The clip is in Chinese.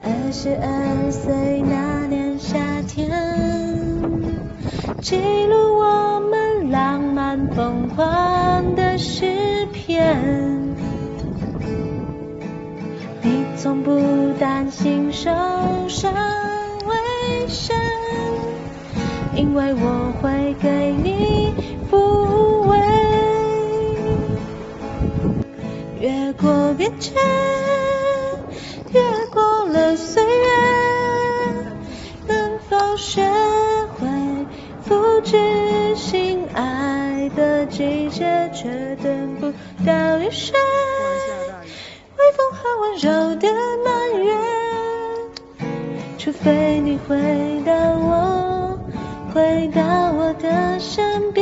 22岁那年夏天，记录我们浪漫疯狂的诗篇。你从不担心受伤危险，因为我会给你抚慰。越过边界，越过了岁月，能否学会复制心爱的季节，却等不到雨水，微风和温柔的蔓延。除非你回到我的身边。